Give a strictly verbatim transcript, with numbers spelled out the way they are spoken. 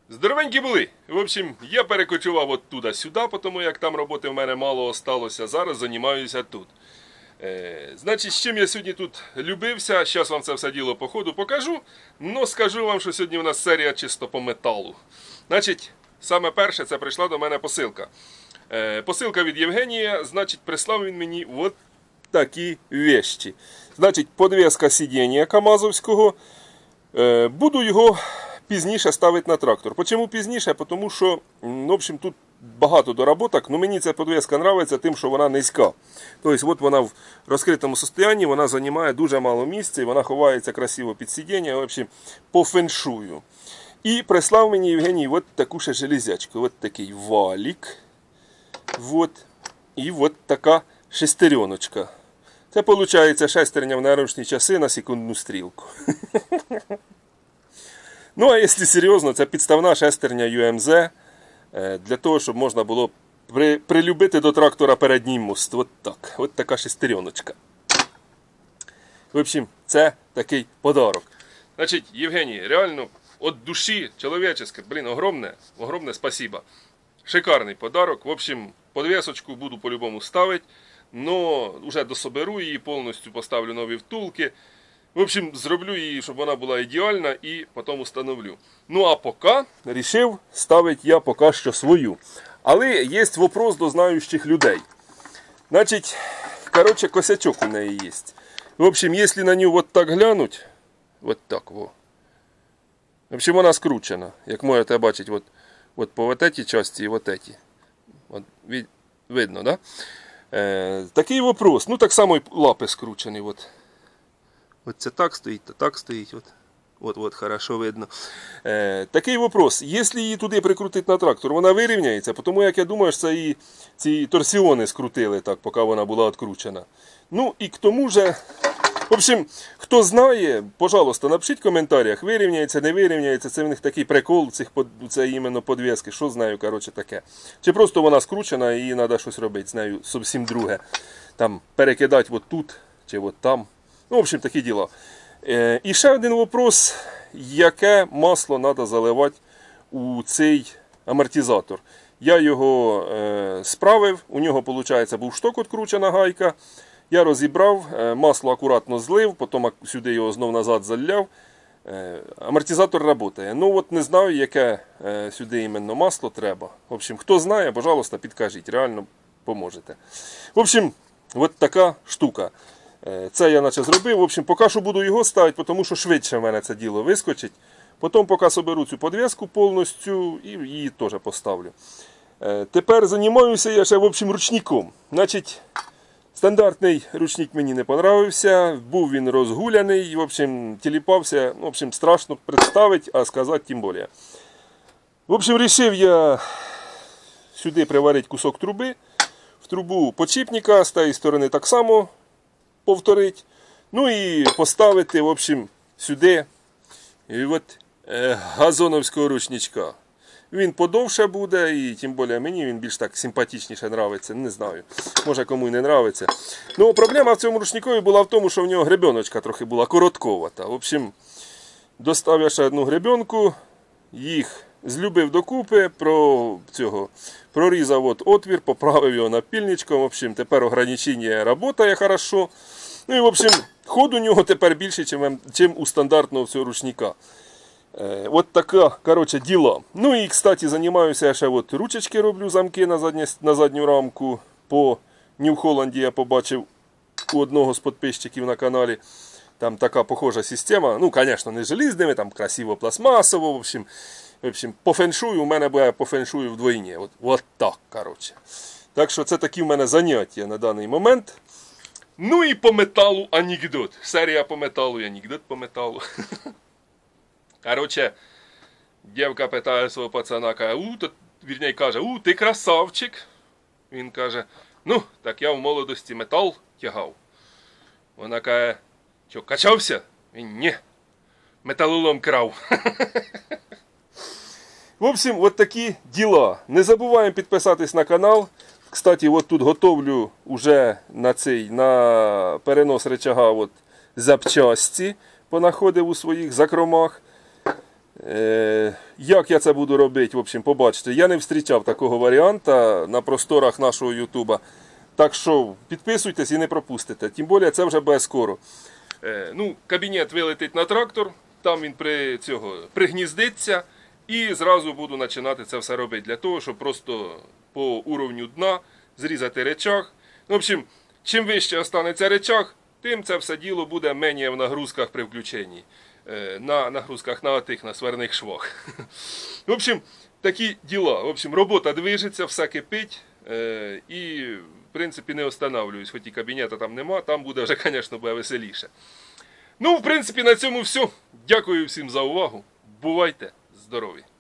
Здоровенькі були. В общем, я перекочував от туди-сюди, тому як там роботи в мене мало осталося. Зараз займаюся тут. Е, значить, з чим я сьогодні тут любився, зараз вам це все діло по ходу покажу. Но скажу вам, що сьогодні у нас серія чисто по металу. Значить, саме перше, це прийшла до мене посилка. Е, посилка від Євгенія, значить, прислав він мені от такі вещі. Значить, подвеска сидіння камазовського. Е, буду його пізніше ставити на трактор. Чому пізніше? Тому що, в общем, тут багато доработок, але мені ця подвеска подобається тим, що вона низька. Тобто, от вона в розкритому стані, вона займає дуже мало місця, і вона ховається красиво під сидіння, в общем, по феншую. І прислав мені Євгеній от таку ще железячку, от такий валік, от, і от така шестереночка. Це, виходить, шестерня в наручні часи на секундну стрілку. Ну, а якщо серйозно, це підставна шестерня ю ем зет, для того, щоб можна було при, прилюбити до трактора передній мост. От так. От така шестереночка. В общем, це такий подарок. Значить, Євгеній, реально, от душі, чоловічеske, блін, огромне, огромне спасибо. Шикарний подарок. В общем, подвесочку буду по-любому ставити, но вже дособеру її, повністю поставлю нові втулки. В общем, зроблю її, щоб вона була ідеальна, і потім установлю. Ну, а поки вирішив ставити я поки що свою. Але є вопрос до знаючих людей. Значить, коротше, косячок у неї є. В общем, якщо на нього от так глянуть, от так, во. В общем, вона скручена. Як можете бачити, от, от по вот этой части і вот эти. От, видно, да? Е, такий вопрос. Ну, так само і лапи скручені, от. От це так стоїть, то так стоїть. От, от, от хорошо видно. Е, такий вопрос. Якщо її туди прикрутити на трактор, вона вирівняється, тому як я думаю, що це і ці торсіони скрутили так, поки вона була відкручена. Ну і к тому же, в общем, хто знає, пожалуйста, напишіть в коментарях, вирівняється, не вирівняється, це в них такий прикол, цих, це іменно подвески, що знаю, коротше, таке. Чи просто вона скручена і треба щось робити з нею, зовсім друге. Там перекидати от тут, чи от там. Ну, в общем, такі діла. Е, і ще один вопрос, яке масло треба заливати у цей амортизатор. Я його е, справив, у нього, виходить, був шток відкручена гайка. Я розібрав, е, масло акуратно злив, потім сюди його знов назад заляв. Е, амортизатор працює. Ну, от не знаю, яке е, сюди іменно масло треба. В общем, хто знає, пожалуйста, підкажіть, реально поможете. В общем, от така штука. Це я наче зробив. В общем, поки що буду його ставити, тому що швидше в мене це діло вискочить. Потім поки соберу цю подвеску повністю і її теж поставлю. Тепер займаюся я ще, в общем, ручником. Значить, стандартний ручник мені не понравився, був він розгуляний, в общем, тіліпався, в общем, страшно представити, а сказати тим більше. В общем, вирішив я сюди приварити кусок труби, в трубу подшипника, з тієї сторони так само повторити. Ну і поставити, в общем, сюди і от, е, газоновського ручничка. Він подовше буде, і тим більше мені він більш так симпатичніше подобається, не знаю. Може кому і не подобається. Ну, проблема в цьому ручникові була в тому, що в нього гребеночка трохи була коротковата. В общем, достав я ще одну гребенку, їх злюбив докупи, про цього, прорізав от отвір, поправив його напільничком. В общем, тепер ограничення працює хорошо. Ну і, в общем, ход у нього тепер більше, ніж у стандартного цього ручника. Е, от така, коротше, діла. Ну і, кстати, займаюся я ще от ручечки роблю, замки на, задні, на задню рамку. По Нью-Холланді я побачив у одного з підписчиків на каналі. Там така похожа система. Ну, звісно, не желізними, там красиво пластмасово, в общем. В общем, по феншую у мене буде по феншую вдвойні. От, от так, коротше. Так що це такі в мене заняття на даний момент. Ну і по металу анекдот. Серія по металу і анекдот по металу. Коротше, дівка питає свого пацана, каже, у, то, вірняй, каже, у, ти красавчик. Він каже, ну, так я в молодості метал тягав. Вона каже, що, качався? Він, ні, металолом крав. В общем, вот такі діла. Не забуваємо підписатись на канал. Кстати, от тут готовлю уже на цей, на перенос рычага от запчасті, понаходив у своїх закромах. Е, як я це буду робити, в общем, побачите. Я не зустрічав такого варіанта на просторах нашого Ютуба. Так що підписуйтесь і не пропустите. Тим більше це вже буде скоро. Е, ну, кабінет вилетить на трактор, там він при цього пригніздиться. І зразу буду починати це все робити. Для того, щоб просто по уровню дна зрізати речах. В общем, чим вище останеться речах, тим це все діло буде менше в нагрузках при включенні. На нагрузках на тих, на сварних швах. В общем, такі діла. В общем, робота движеться, все кипить. І, в принципі, не останавливаюсь. Хоч і кабінета там нема, там буде вже, звісно, буде веселіше. Ну, в принципі, на цьому все. Дякую всім за увагу. Бувайте здорові!